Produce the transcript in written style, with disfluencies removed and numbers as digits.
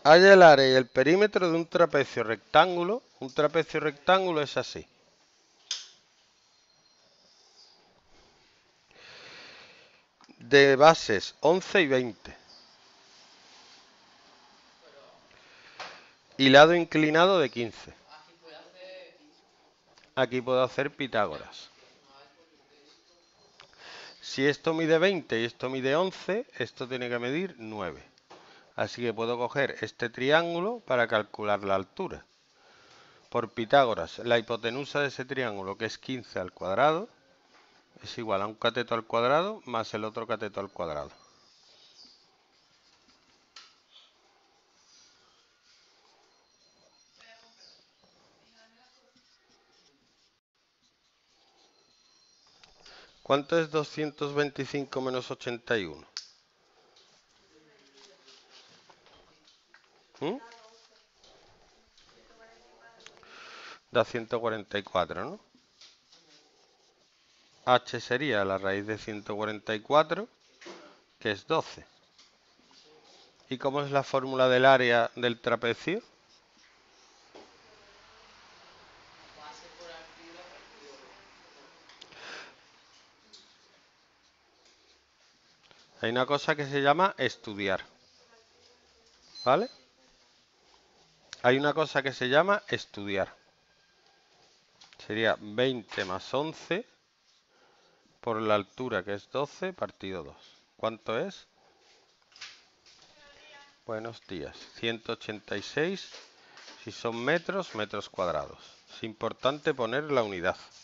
Halla el área y el perímetro de un trapecio rectángulo. Un trapecio rectángulo es así. De bases 11 y 20. Y lado inclinado de 15. Aquí puedo hacer Pitágoras. Si esto mide 20 y esto mide 11, esto tiene que medir 9. Así que puedo coger este triángulo para calcular la altura. Por Pitágoras, la hipotenusa de ese triángulo, que es 15 al cuadrado, es igual a un cateto al cuadrado más el otro cateto al cuadrado. ¿Cuánto es 225 menos 81? ¿Mm? Da 144, ¿no? H sería la raíz de 144, que es 12. ¿Y cómo es la fórmula del área del trapecio? Hay una cosa que se llama estudiar, ¿vale? Hay una cosa que se llama estudiar. Sería 20 más 11 por la altura, que es 12, partido 2. ¿Cuánto es? Buenos días. 186. Si son metros, metros cuadrados. Es importante poner la unidad.